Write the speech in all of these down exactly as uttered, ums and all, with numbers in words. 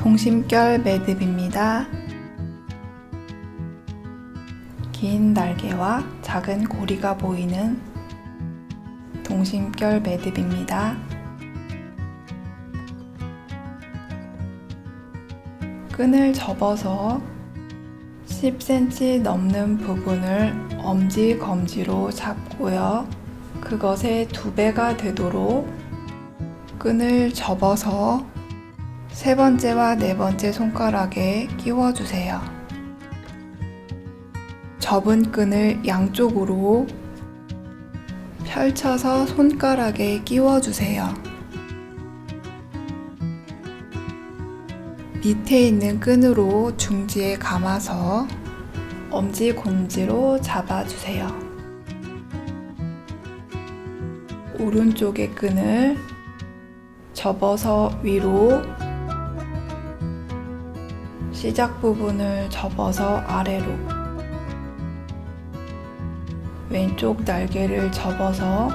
동심결 매듭입니다. 긴 날개와 작은 고리가 보이는 동심결 매듭입니다. 끈을 접어서 십 센티미터 넘는 부분을 엄지, 검지로 잡고요. 그것의 두 배가 되도록 끈을 접어서 세 번째와 네 번째 손가락에 끼워주세요. 접은 끈을 양쪽으로 펼쳐서 손가락에 끼워주세요. 밑에 있는 끈으로 중지에 감아서 엄지, 검지로 잡아주세요. 오른쪽의 끈을 접어서 위로, 시작 부분을 접어서 아래로, 왼쪽 날개를 접어서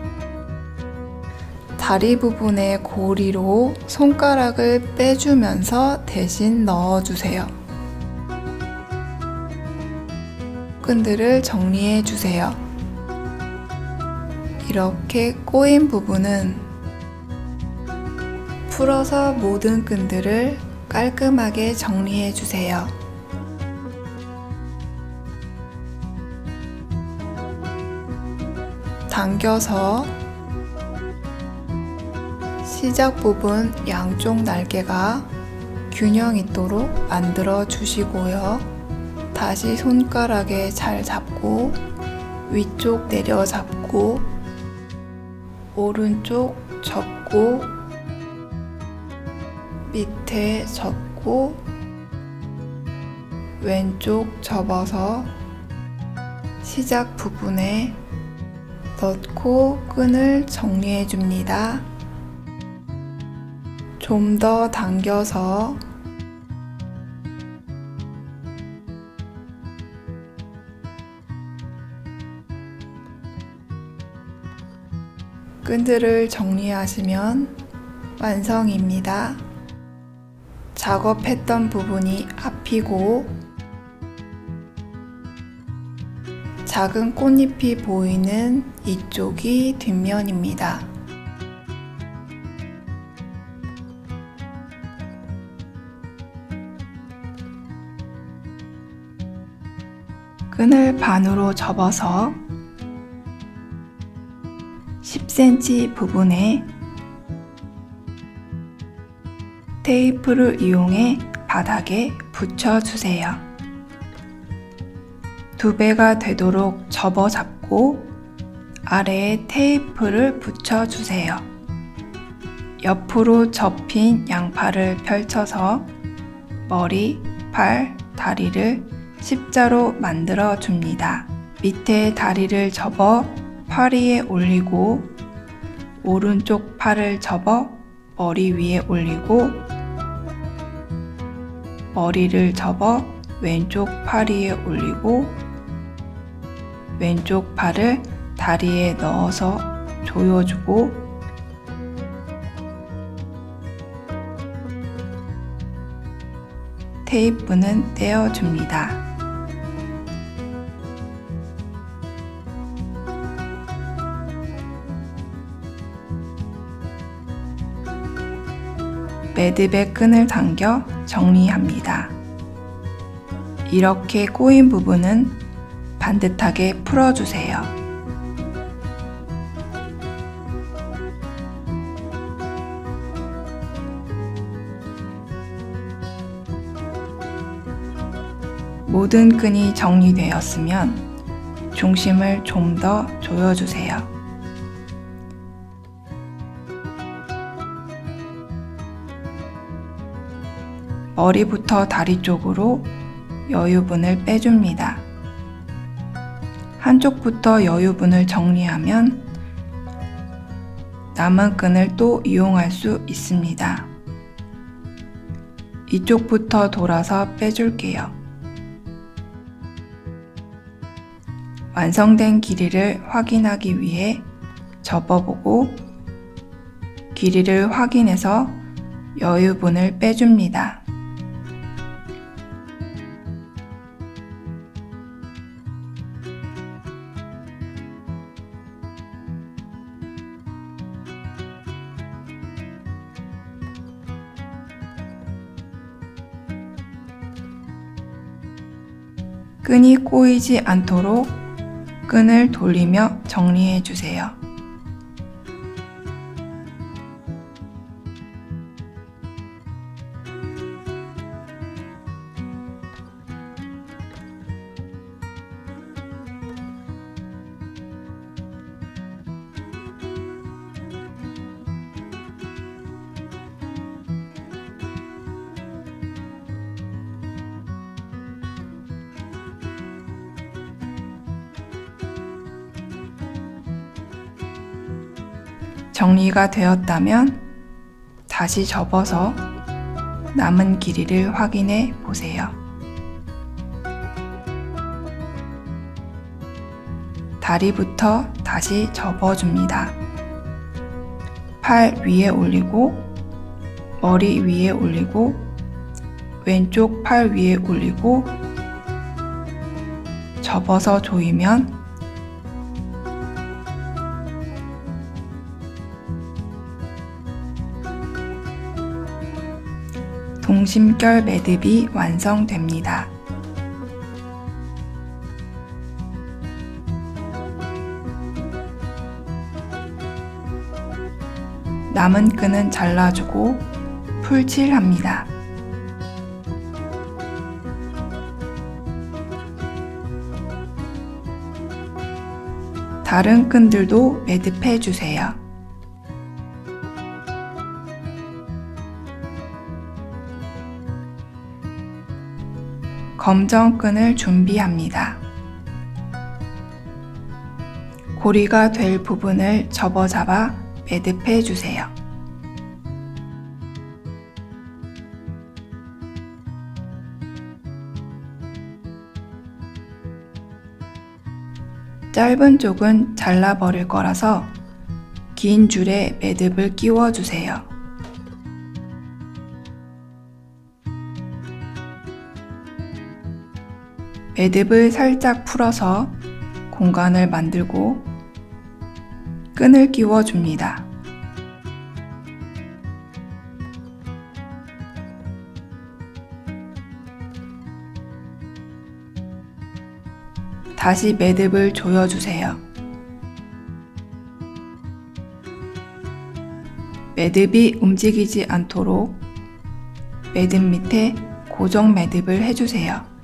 다리 부분의 고리로 손가락을 빼주면서 대신 넣어주세요. 끈들을 정리해 주세요. 이렇게 꼬인 부분은 풀어서 모든 끈들을 깔끔하게 정리해 주세요. 당겨서 시작 부분 양쪽 날개가 균형 있도록 만들어 주시고요. 다시 손가락에 잘 잡고 위쪽 내려 잡고 오른쪽 접고 밑에 접고 왼쪽 접어서 시작 부분에 넣고 끈을 정리해 줍니다. 좀 더 당겨서 끈들을 정리하시면 완성입니다. 작업했던 부분이 앞이고 작은 꽃잎이 보이는 이쪽이 뒷면입니다. 끈을 반으로 접어서 십 센티미터 부분에 테이프를 이용해 바닥에 붙여주세요. 두 배가 되도록 접어 잡고 아래에 테이프를 붙여주세요. 옆으로 접힌 양팔을 펼쳐서 머리, 팔, 다리를 십자로 만들어 줍니다. 밑에 다리를 접어 팔 위에 올리고 오른쪽 팔을 접어 머리 위에 올리고 머리를 접어 왼쪽 팔 위에 올리고 왼쪽 팔을 다리에 넣어서 조여주고 테이프는 떼어줍니다. 매듭에 끈을 당겨 정리합니다. 이렇게 꼬인 부분은 반듯하게 풀어주세요. 모든 끈이 정리되었으면 중심을 좀 더 조여주세요. 머리부터 다리 쪽으로 여유분을 빼줍니다. 한쪽부터 여유분을 정리하면 남은 끈을 또 이용할 수 있습니다. 이쪽부터 돌아서 빼줄게요. 완성된 길이를 확인하기 위해 접어보고 길이를 확인해서 여유분을 빼줍니다. 끈이 꼬이지 않도록 끈을 돌리며 정리해 주세요. 정리가 되었다면 다시 접어서 남은 길이를 확인해 보세요. 다리부터 다시 접어줍니다. 팔 위에 올리고 머리 위에 올리고 왼쪽 팔 위에 올리고 접어서 조이면 동심결 매듭이 완성됩니다. 남은 끈은 잘라주고 풀칠합니다. 다른 끈들도 매듭해 주세요. 검정 끈을 준비합니다. 고리가 될 부분을 접어 잡아 매듭해 주세요. 짧은 쪽은 잘라버릴 거라서 긴 줄에 매듭을 끼워 주세요. 매듭을 살짝 풀어서 공간을 만들고 끈을 끼워 줍니다. 다시 매듭을 조여주세요. 매듭이 움직이지 않도록 매듭 밑에 고정 매듭을 해주세요.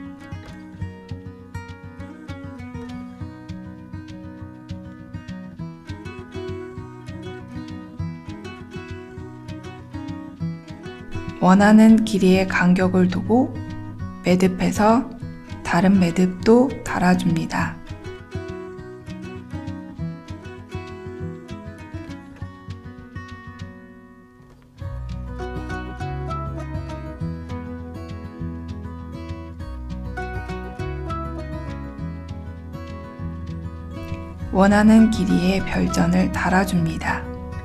원하는 길이의 간격을 두고 매듭해서 다른 매듭도 달아줍니다. 원하는 길이의 별전을 달아줍니다.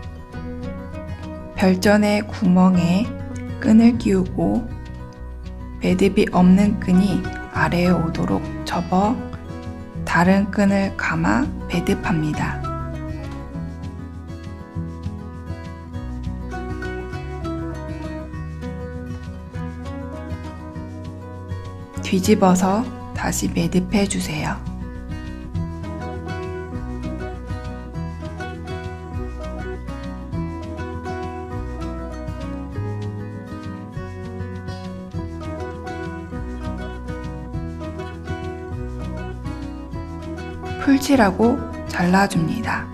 별전의 구멍에 끈을 끼우고 매듭이 없는 끈이 아래에 오도록 접어 다른 끈을 감아 매듭합니다. 뒤집어서 다시 매듭해 주세요. 풀칠하고 잘라줍니다.